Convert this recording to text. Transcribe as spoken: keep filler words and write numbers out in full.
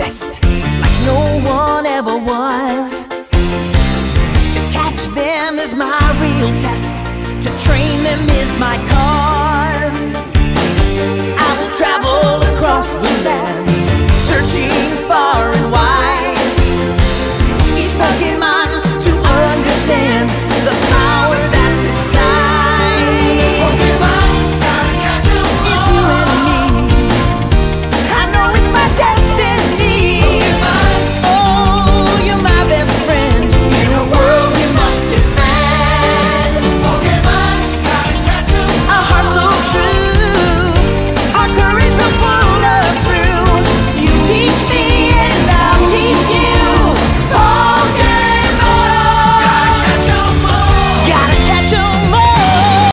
best, like no one ever was. To catch them is my real test, to train them is my cause.